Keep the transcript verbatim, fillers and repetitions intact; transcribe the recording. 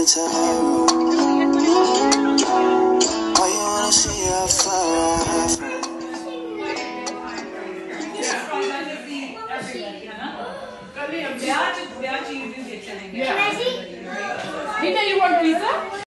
wanna tell you? Why you wanna see how far I have? Didn't you want pizza?